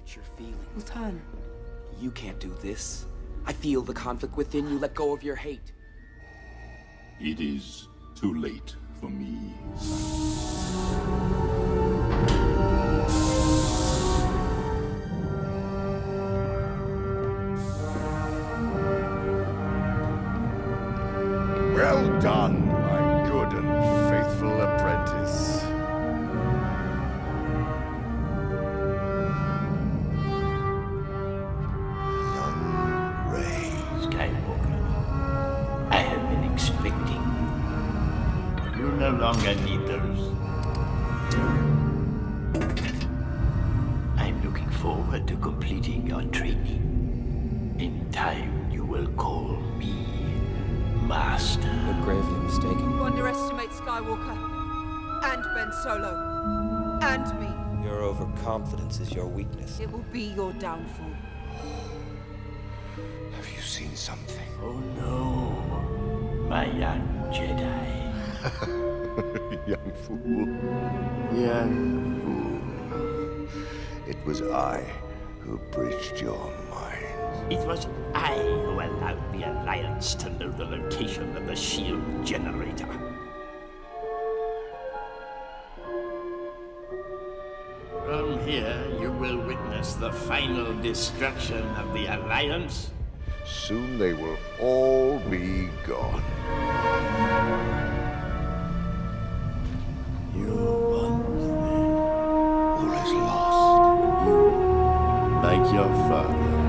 hurt your feelings. We'll turn. You can't do this. I feel the conflict within you. Let go of your hate. It is too late for me. Well done, my good and faithful apprentice. Young Rey. Skywalker, I have been expecting you. You no longer need those. I'm looking forward to completing your training. In time, you will call me Master. You're gravely mistaken. You underestimate Skywalker. And Ben Solo. And me. Your overconfidence is your weakness. It will be your downfall. Have you seen something? Oh no, my young Jedi. Young fool. Young fool. It was I who breached your mind. It was I who allowed the Alliance to know the location of the shield generator. From here, you will witness the final destruction of the Alliance. Soon they will all be gone. You want them. All is lost. Like your father.